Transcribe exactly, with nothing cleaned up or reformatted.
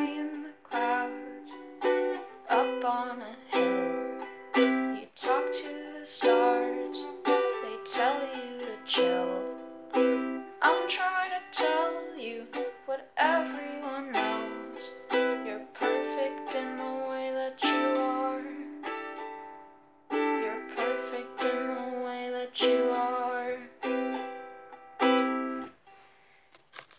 in the clouds, up on a hill. You talk to the stars, they tell you to chill. I'm trying to tell